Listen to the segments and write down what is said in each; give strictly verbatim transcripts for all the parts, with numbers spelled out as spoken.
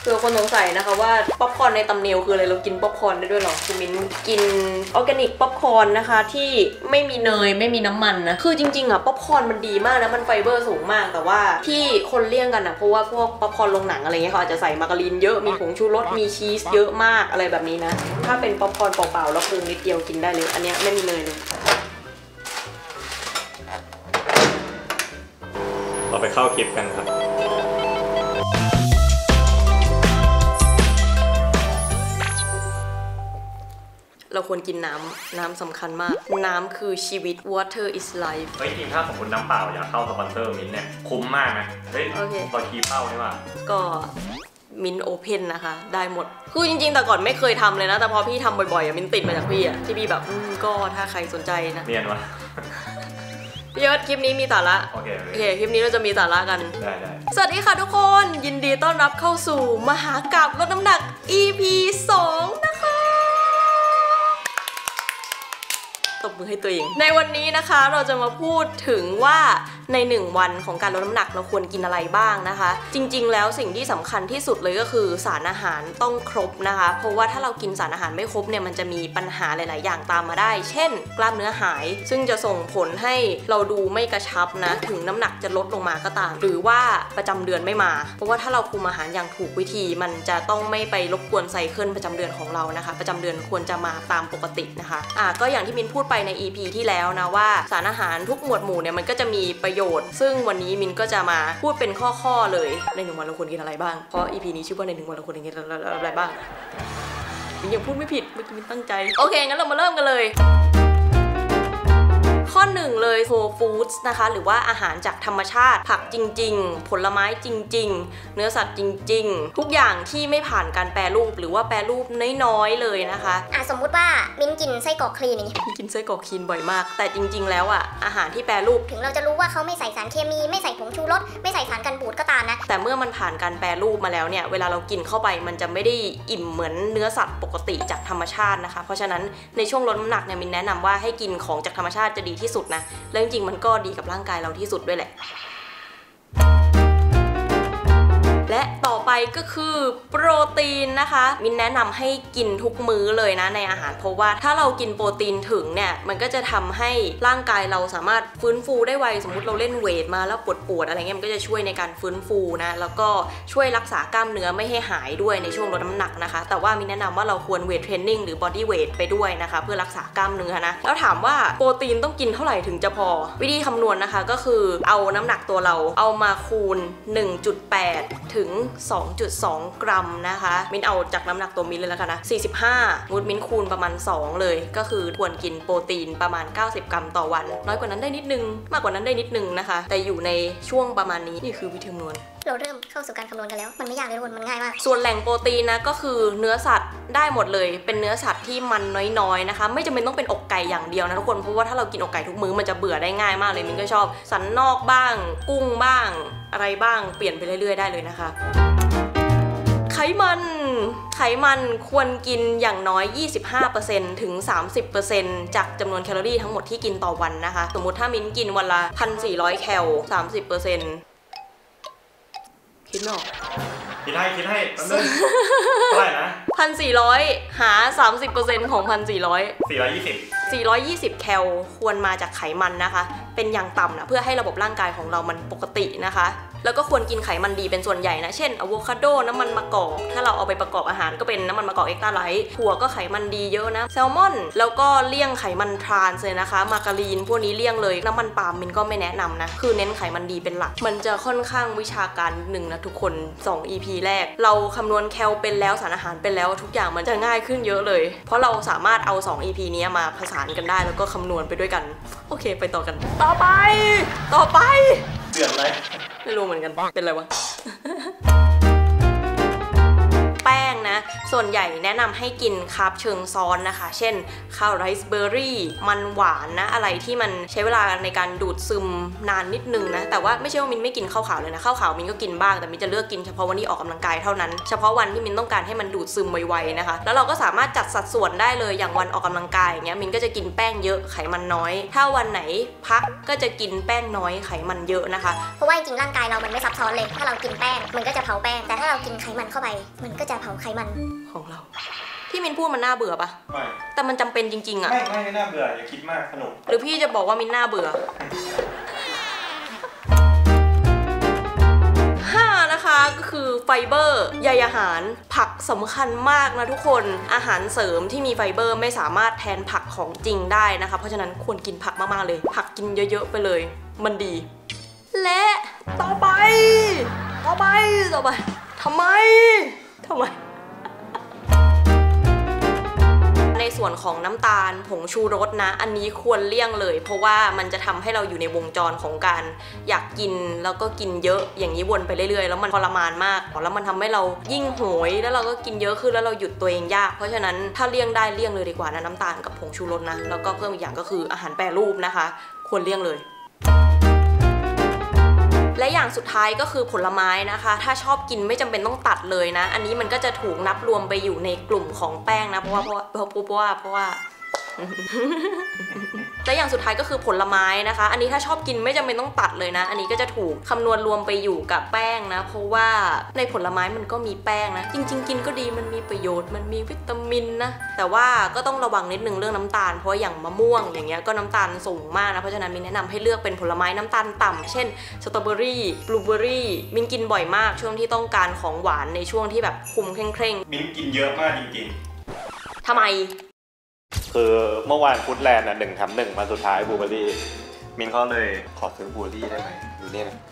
เผื่อคนสงสัยนะคะว่าป๊อปคอร์นในตำเนียวคืออะไรเรากินป๊อปคอร์นได้ด้วยหรอคือมิ้นกินออร์แกนิกป๊อปคอร์นนะคะที่ไม่มีเนยไม่มีน้ำมันนะคือจริงๆอ่ะป๊อปคอร์นมันดีมากนะมันไฟเบอร์สูงมากแต่ว่าที่คนเลี่ยงกันอ่ะเพราะว่าพวกป๊อปคอร์นโรงหนังอะไรเงี้ยเขาอาจจะใส่มาการีนเยอะมีผงชูรสมีชีสเยอะมากอะไรแบบนี้นะถ้าเป็นป๊อปคอร์นเปล่าๆแล้วปรุงนิดเดียวกินได้เลยอันนี้ไม่มีเนยเลยเราไปเข้าคลิปกันครับเราควรกินน้ำน้ำสำคัญมากน้ำคือชีวิต water is life เฮ้ยจริงถ้าสมมติน้ำเปล่าอยากเข้าสปอนเซอร์มิ้นเนี่ยคุ้มมากนะเฮ้ยต่อคีเป้าใช่ป่ะก็มินโอเพนนะคะได้หมดคือจริงๆแต่ก่อนไม่เคยทำเลยนะแต่พอพี่ทำบ่อยๆอ่ะมินติดมาจากพี่อ่ะที่พี่แบบก็ถ้าใครสนใจนะเรียนวะพี่ยศคลิปนี้มีสาระโอเคโอเคคลิปนี้เราจะมีสาระกันได้ได้สวัสดีค่ะทุกคนยินดีต้อนรับเข้าสู่มหากาพย์ลดน้ำหนัก อี พี สองนะคะตบมือให้ตัวเองในวันนี้นะคะเราจะมาพูดถึงว่าในหนึ่งวันของการลดน้ำหนักเราควรกินอะไรบ้างนะคะจริงๆแล้วสิ่งที่สำคัญที่สุดเลยก็คือสารอาหารต้องครบนะคะเพราะว่าถ้าเรากินสารอาหารไม่ครบเนี่ยมันจะมีปัญหาหลายๆอย่างตามมาได้เช่นกล้ามเนื้อหายซึ่งจะส่งผลให้เราดูไม่กระชับนะถึงน้ำหนักจะลดลงมาก็ตามหรือว่าประจำเดือนไม่มาเพราะว่าถ้าเราคุมอาหารอย่างถูกวิธีมันจะต้องไม่ไปรบกวนไซเคิลประจำเดือนของเรานะคะประจำเดือนควรจะมาตามปกตินะคะอ่ะก็อย่างที่มินพูดไปใน อี พี ที่แล้วนะว่าสารอาหารทุกหมวดหมู่เนี่ยมันก็จะมีประโยชน์ซึ่งวันนี้มินก็จะมาพูดเป็นข้อๆเลยในหนึ่งวันเราควรกินอะไรบ้างเพราะ อี พี นี้ชื่อว่าในหนึ่งวันเราควรกินอะไรบ้างมินยังพูดไม่ผิดเมื่อกี้มินตั้งใจโอเคงั้นเรามาเริ่มกันเลยข้อหนึ่งเลย whole foods นะคะหรือว่าอาหารจากธรรมชาติผักจริงๆผลไม้จริงๆเนื้อสัตว์จริงๆทุกอย่างที่ไม่ผ่านการแปรรูปหรือว่าแปรรูปน้อยๆเลยนะคะอ่ะสมมุติว่ามิ้นกินไส้กรอกคลีนอย่างนี้กินไส้กรอกคลีนบ่อยมากแต่จริงๆแล้วอ่ะอาหารที่แปรรูปถึงเราจะรู้ว่าเขาไม่ใส่สารเคมีไม่ใส่ผงชูรสไม่ใส่สารกันบูดก็ตามนะแต่เมื่อมันผ่านการแปรรูปมาแล้วเนี่ยเวลาเรากินเข้าไปมันจะไม่ได้อิ่มเหมือนเนื้อสัตว์ปกติจากธรรมชาตินะคะเพราะฉะนั้นในช่วงลดน้ำหนักเนี่ยมินแนะนำว่าให้กินของจากธรรมชาติจะดีที่สุดนะแล้วจริงๆมันก็ดีกับร่างกายเราที่สุดด้วยแหละและต่อไปก็คือโปรตีนนะคะมินแนะนำให้กินทุกมื้อเลยนะในอาหารเพราะว่าถ้าเรากินโปรตีนถึงเนี่ยมันก็จะทำให้ร่างกายเราสามารถฟื้นฟูได้ไวสมมุติเราเล่นเวทมาแล้วปวดปวดอะไรเงี้ยมันก็จะช่วยในการฟื้นฟูนะแล้วก็ช่วยรักษากล้ามเนื้อไม่ให้หายด้วยในช่วงลดน้ำหนักนะคะแต่ว่ามินแนะนำว่าเราควรเวทเทรนนิ่งหรือบอดี้เวทไปด้วยนะคะเพื่อรักษากล้ามเนื้อนะแล้วถามว่าโปรตีนต้องกินเท่าไหร่ถึงจะพอวิธีคำนวณนะคะก็คือเอาน้ำหนักตัวเราเอามาคูณ หนึ่งจุดแปด ถึง สองจุดสอง กรัมนะคะมินเอาจากน้ำหนักตัวมินเลยแล้วกันนะสี่สิบห้ามูดมินคูณประมาณสองเลยก็คือควรกินโปรตีนประมาณเก้าสิบกรัมต่อวันน้อยกว่านั้นได้นิดนึงมากกว่านั้นได้นิดนึงนะคะแต่อยู่ในช่วงประมาณนี้นี่คือวิธีคำนวณเราเริ่มเข้าสู่การคำนวณกันแล้วมันไม่ยากเลยทุกคนมันง่ายมากส่วนแหล่งโปรตีนนะก็คือเนื้อสัตว์ได้หมดเลยเป็นเนื้อสัตว์ที่มันน้อยๆนะคะไม่จำเป็นต้องเป็นอกไก่อย่างเดียวนะทุกคนเพราะว่าถ้าเรากินอกไก่ทุกมื้อมันจะเบื่อได้ง่ายมากเลยมินก็ชอบสันนอกบ้างกุ้งบ้างอะไรบ้างเปลี่ยนไปเรื่อยๆได้เลยนะคะไขมันไขมันควรกินอย่างน้อย ยี่สิบห้าเปอร์เซ็นต์ ถึง สามสิบเปอร์เซ็นต์ จากจำนวนแคลอรี่ทั้งหมดที่กินต่อวันนะคะสมมุติถ้ามิ้นกินวันละ หนึ่งพันสี่ร้อย แคล สามสิบเปอร์เซ็นต์ คิดไม่ออกคิดให้คิดให้แป๊บนึงเท่าไหร่นะหนึ่งพันสี่ร้อย หา สามสิบเปอร์เซ็นต์ ของ หนึ่งพันสี่ร้อยสี่ร้อยยี่สิบสี่ร้อยยี่สิบ แคลควรมาจากไขมันนะคะเป็นอย่างต่ำนะเพื่อให้ระบบร่างกายของเรามันปกตินะคะแล้วก็ควรกินไขมันดีเป็นส่วนใหญ่นะเช่นอะโวคาโดน้ำมันมะกอกถ้าเราเอาไปประกอบอาหารก็เป็นน้ำมันมะกอกเอ็กซ์ตร้าไลท์ถั่วก็ไขมันดีเยอะนะแซลมอนแล้วก็เลี่ยงไขมันทรานส์เลยนะคะมาการีนพวกนี้เลี่ยงเลยน้ำมันปาล์มมินก็ไม่แนะนำนะคือเน้นไขมันดีเป็นหลักมันจะค่อนข้างวิชาการหนึ่งนะทุกคนสอง อี พี แรกเราคำนวณแคลเป็นแล้วสารอาหารเป็นแล้วทุกอย่างมันจะง่ายขึ้นเยอะเลยเพราะเราสามารถเอาสอง อี พี นี้มาผสานกันได้แล้วก็คำนวณไปด้วยกันโอเคไปต่อกันต่อไปต่อไปเดือดอะไรไม่รู้เหมือนกันเป็นอะไรวะแป้งนะส่วนใหญ่แนะนำให้กินคาร์บเชิงซ้อนนะคะเช่นข้าวไรซ์เบอร์รี่มันหวานนะอะไรที่มันใช้เวลาในการดูดซึมนานนิดนึงนะแต่ว่าไม่ใช่ว่ามินไม่กินข้าวขาวเลยนะข้าวขาวมินก็กินบ้างแต่มินจะเลือกกินเฉพาะวันที่ออกกำลังกายเท่านั้นเฉพาะวันที่มินต้องการให้มันดูดซึมไวๆนะคะแล้วเราก็สามารถจัดสัดส่วนได้เลยอย่างวันออกกำลังกายอย่างเงี้ยมินก็จะกินแป้งเยอะไขมันน้อยถ้าวันไหนพักก็จะกินแป้งน้อยไขมันเยอะนะคะเพราะว่าจริงๆร่างกายเรามันไม่ซับซ้อนเลยถ้าเรากินแป้งมันก็จะเผาแป้งแต่ถ้าเรากินไขมันเข้าไปมันก็จะเผาไขมันของเราที่มินพูดมันน่าเบื่อปะไม่แต่มันจำเป็นจริงๆอะไม่ไม่น่าเบื่ออย่าคิดมากสนุกหรือพี่จะบอกว่ามินน่าเบื่อห้านะคะก็คือไฟเบอร์ใยอาหารผักสำคัญมากนะทุกคนอาหารเสริมที่มีไฟเบอร์ไม่สามารถแทนผักของจริงได้นะคะเพราะฉะนั้นควรกินผักมากๆเลยผักกินเยอะๆไปเลยมันดีและต่อไปต่อไปต่อไปทำไมทำไมในส่วนของน้ำตาลผงชูรสนะอันนี้ควรเลี่ยงเลยเพราะว่ามันจะทำให้เราอยู่ในวงจรของการอยากกินแล้วก็กินเยอะอย่างนี้วนไปเรื่อยๆแล้วมันทรมานมากแล้วมันทำให้เรายิ่งโหยแล้วเราก็กินเยอะขึ้นแล้วเราหยุดตัวเองยากเพราะฉะนั้นถ้าเลี่ยงได้เลี่ยงเลยดีกว่านะน้ำตาลกับผงชูรสนะแล้วก็เพิ่มอีกอย่างก็คืออาหารแปรรูปนะคะควรเลี่ยงเลยและอย่างสุดท้ายก็คือผลไม้นะคะถ้าชอบกินไม่จำเป็นต้องตัดเลยนะอันนี้มันก็จะถูกนับรวมไปอยู่ในกลุ่มของแป้งนะเพราะว่าเพราะว่าเพราะว่าเพราะว่าและอย่างสุดท้ายก็คือผลไม้นะคะอันนี้ถ้าชอบกินไม่จำเป็นต้องตัดเลยนะอันนี้ก็จะถูกคำนวณรวมไปอยู่กับแป้งนะเพราะว่าในผลไม้มันก็มีแป้งนะจริงๆกินก็ดีมันมีประโยชน์มันมีวิตามินนะแต่ว่าก็ต้องระวังนิดนึงเรื่องน้ำตาลเพราะอย่างมะม่วงอย่างเงี้ยก็น้ำตาลสูงมากนะเพราะฉะนั้นมินแนะนำให้เลือกเป็นผลไม้น้ำตาลต่ำเช่นสตรอเบอรี่บลูเบอรี่มินกินบ่อยมากช่วงที่ต้องการของหวานในช่วงที่แบบคุมเคร่งๆมินกินเยอะมากจริงๆทำไมคือเมื่อวานฟู้ดแลนด์อ่ะหนึ่งแถมหนึ่งมาสุดท้ายบลูเบอรี่มินก็เลยขอซื้อบลูเบอรี่ได้ไหมดูนี่นะ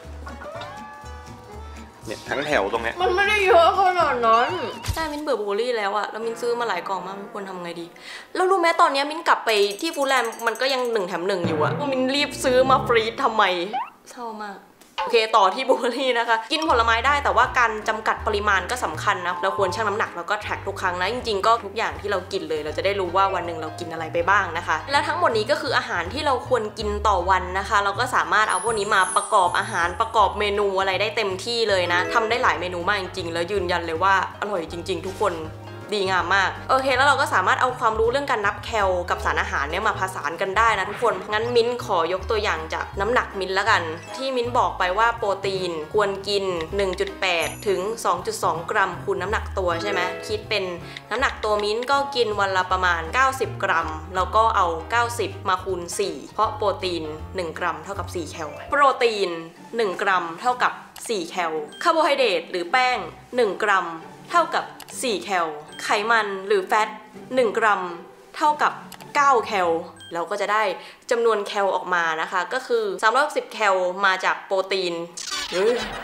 เนี่ยทั้งแถวตรงเนี้ยมันไม่ได้เยอะขนาดนั้นใช่มินเบื่อบลูเบอรี่แล้วอะแล้วมินซื้อมาหลายกล่องมากมินควรทำไงดีแล้วรู้ไหมตอนนี้มินกลับไปที่ฟู้ดแลนด์มันก็ยังหนึ่งแถมหนึ่งอยู่อะมินรีบซื้อมาฟรีซทำไมเศร้ามากโอเคต่อที่บลูเบอรี่นะคะกินผลไม้ได้แต่ว่าการจำกัดปริมาณก็สำคัญนะเราควรชั่งน้ำหนักแล้วก็แทร็กทุกครั้งนะจริงๆก็ทุกอย่างที่เรากินเลยเราจะได้รู้ว่าวันหนึ่งเรากินอะไรไปบ้างนะคะและทั้งหมดนี้ก็คืออาหารที่เราควรกินต่อวันนะคะเราก็สามารถเอาพวกนี้มาประกอบอาหารประกอบเมนูอะไรได้เต็มที่เลยนะทำได้หลายเมนูมากจริงๆแล้วยืนยันเลยว่าอร่อยจริงๆทุกคนดีงามมากโอเคแล้วเราก็สามารถเอาความรู้เรื่องการนับแคลกับสารอาหารเนี่ยมาผสานกันได้นะทุกคนงั้นมิ้นขอยกตัวอย่างจากน้ำหนักมิ้นละกันที่มิ้นบอกไปว่าโปรตีนควรกิน หนึ่งจุดแปด ถึง สองจุดสอง กรัมคูณน้ำหนักตัวใช่ไหมคิดเป็นน้ำหนักตัวมิ้นก็กินวันละประมาณเก้าสิบกรัมแล้วก็เอาเก้าสิบมาคูณสี่เพราะโปรตีนหนึ่งกรัมเท่ากับสี่แคลโปรตีนหนึ่งกรัมเท่ากับสี่แคลคาร์โบไฮเดรตหรือแป้งหนึ่งกรัมเท่ากับสี่แคลไขมันหรือแฟตหนึ่งกรัมเท่ากับเก้าแคลเราก็จะได้จำนวนแคลออกมานะคะก็คือสามร้อยหกสิบแคลมาจากโปรตีนเ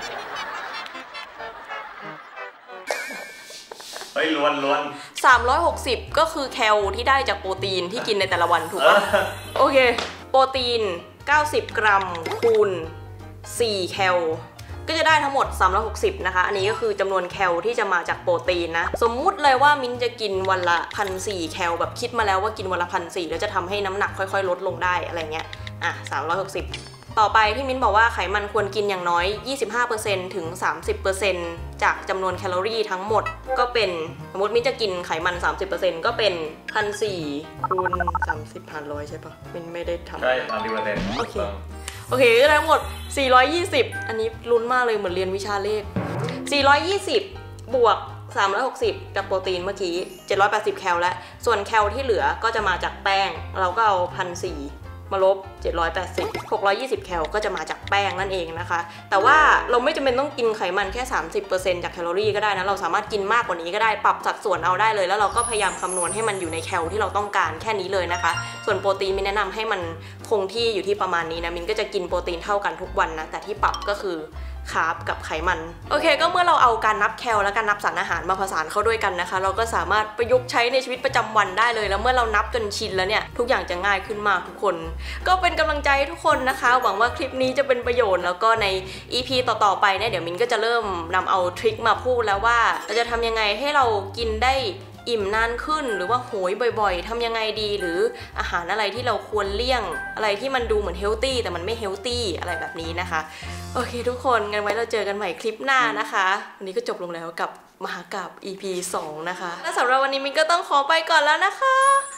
ฮ้ยล้วนล้วนสามร้อยหกสิบก็คือแคลที่ได้จากโปรตีนที่กินในแต่ละวันถูกปะโอเคโปรตีนเก้าสิบกรัมคูณสี่แคลก็จะได้ทั้งหมดสามร้อยหกสิบนะคะอันนี้ก็คือจำนวนแคลที่จะมาจากโปรตีนนะสมมุติเลยว่ามิ้นจะกินวันละ หนึ่งพันสี่ร้อย แคลแบบคิดมาแล้วว่ากินวันละ หนึ่งพันสี่ร้อย แล้วจะทำให้น้ำหนักค่อยๆลดลงได้อะไรเงี้ยอ่ะสามร้อยหกสิบต่อไปที่มิ้นบอกว่าไขมันควรกินอย่างน้อย ยี่สิบห้าเปอร์เซ็นต์ ถึง สามสิบเปอร์เซ็นต์ จากจำนวนแคลอรี่ทั้งหมดก็เป็นสมมติมิ้นจะกินไขมัน สามสิบเปอร์เซ็นต์ ก็เป็น หนึ่งพันสี่ร้อย คูณสามสิบหารร้อยใช่ปะมิ้นไม่ได้ทำใช่ สามสิบเปอร์เซ็นต์โอเคโอเคก็ทั้งหมดสี่ร้อยยี่สิบอันนี้ลุ้นมากเลยเหมือนเรียนวิชาเลขสี่ร้อยยี่สิบบวกสามร้อยหกสิบจากโปรตีนเมื่อกี้เจ็ดร้อยแปดสิบแคลแล้วส่วนแคลที่เหลือก็จะมาจากแป้งเราก็เอา หนึ่งพันสี่ร้อย มาลบเจ็ดร้อยแปดสิบ หกร้อยยี่สิบแคลก็จะมาจากแป้งนั่นเองนะคะแต่ว่าเราไม่จำเป็นต้องกินไขมันแค่ สามสิบเปอร์เซ็นต์ จากแคลอรี่ก็ได้นะเราสามารถกินมากกว่านี้ก็ได้ปรับสัดส่วนเอาได้เลยแล้วเราก็พยายามคำนวณให้มันอยู่ในแคลที่เราต้องการแค่นี้เลยนะคะส่วนโปรตีนมินแนะนำให้มันคงที่อยู่ที่ประมาณนี้นะมินก็จะกินโปรตีนเท่ากันทุกวันนะแต่ที่ปรับก็คือคาร์บกับไขมันโอเคก็เมื่อเราเอาการนับแคลและการนับสารอาหารมาผสานเข้าด้วยกันนะคะเราก็สามารถประยุกต์ใช้ในชีวิตประจำวันได้เลยแล้วเมื่อเรานับจนชินแล้วเนี่ยทุกอย่างจะง่ายขึ้นมากทุกคนก็เป็นกำลังใจให้ทุกคนนะคะหวังว่าคลิปนี้จะเป็นประโยชน์แล้วก็ใน อี พี ต่อๆไปเนี่ยเดี๋ยวมินก็จะเริ่มนำเอาทริคมาพูดแล้วว่าเราจะทำยังไงให้เรากินได้อิ่มนานขึ้นหรือว่าโหยบ่อยๆทำยังไงดีหรืออาหารอะไรที่เราควรเลี่ยงอะไรที่มันดูเหมือนเฮลตี้แต่มันไม่เฮลตี้อะไรแบบนี้นะคะโอเคทุกคนงั้นไว้เราเจอกันใหม่คลิปหน้านะคะวันนี้ก็จบลงแล้วกับมหากาพย์ อี พี สองนะคะและสำหรับวันนี้มินก็ต้องขอไปก่อนแล้วนะคะ